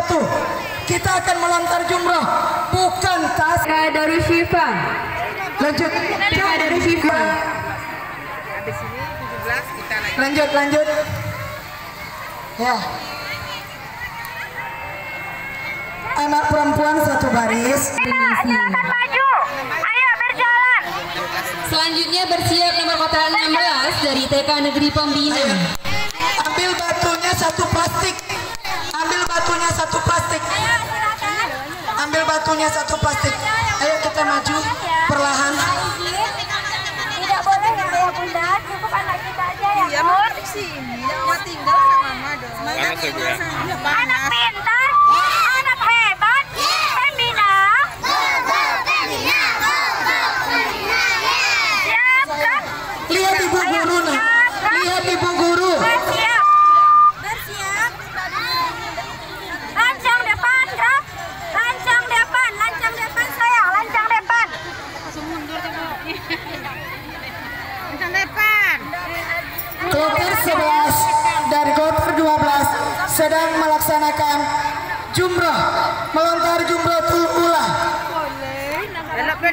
satu. Kita akan melontar jumroh, bukan tas. Darus Syifa. Lanjut. Darus Syifa. Habis ini 17 kita lagi. Lanjut. Ya. Anak perempuan satu baris. Silakan maju. Ayo berjalan. Selanjutnya bersiap nomor kotak 16 dari TK Negeri Pembina. Ambil batunya satu plastik. Ambil batunya satu plastik. Ayo kita maju perlahan. Tidak boleh ya Ayah Bunda, cukup anak kita aja ya. Ya mau di sini, mau tinggal sama mama dong. Panas ya, Bu, ya? Anak pintar, anak hebat, Pembina. Siap kan? Lihat ibu guru nah. Lihat ibu guru. Bersiap. Lancang depan, gerak. Lancang depan sayang, lancang depan. Lancang depan. Kloter 11 dan kloter 12 sedang melaksanakan jumroh, melontar jumroh ula.